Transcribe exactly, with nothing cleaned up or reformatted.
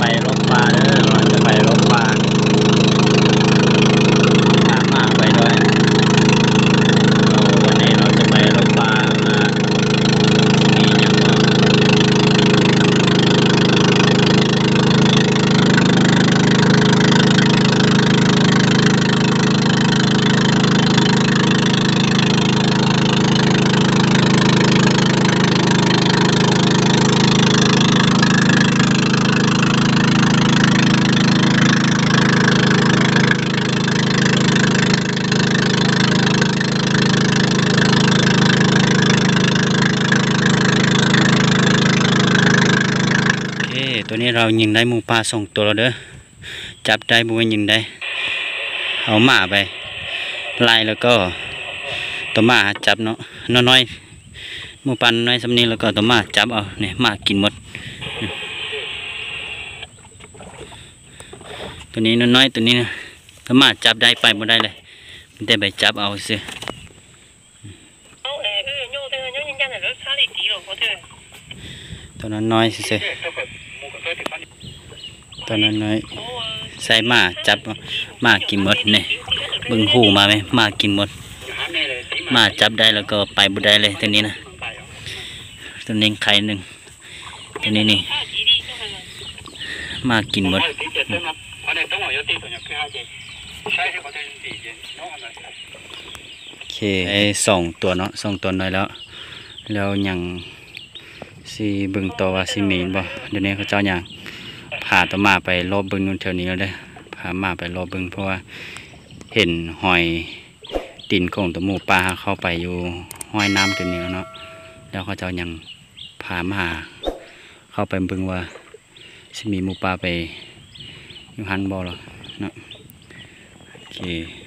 ลบปลาเด้อเราจะไปลบปลาพามาไปด้วยเราวันนี้เราจะไปลบปลามามีอย่างว่าตัวนี้เรายิงได้หมูปลาสองตัวแล้วเด้อจับได้บุ้ยยิงได้เอาหมาไปไล่แล้วก็ตัวหมาจับเนาะน้อยๆหมูปลาน้อยสำนีแล้วก็ตัวหมาจับเอาเนี่ยหมากินหมดตัวนี้น้อยๆตัวนี้นะตัวหมาจับได้ไปหมดได้เลยมันได้ไปจับเอาสิตัวนั้นน้อยสิตอนนั้นน้อยใส่หมาจับหมากินหมดเนี่ยบึงหูมาไหมหมากินหมดหมาจับได้แล้วก็ไปบุได้เลยตัวนี้นะตัวนี้ไข่หนึ่งตัวนี้นี่หมากินหมดโอเคไอ้สองตัวเนาะสองตัวน้อยแล้วแล้วยังสีบึงตัวว่าสีมีนบ่เดี๋ยวนี้เขาเจ้าอย่างพาตัวมาไปรอบบึงนู่นแถวนี้แล้วเด้อพามาไปรอบบึงเพราะว่าเห็นหอยตินของตัวหมูปลาเข้าไปอยู่ห้อยน้ำตัวนี้แล้วเนาะแล้วเขาเจ้ายังพามาเข้าไปบึงว่าสิมีหมูปลาไปอยู่หันบ่หรอเนาะโอเค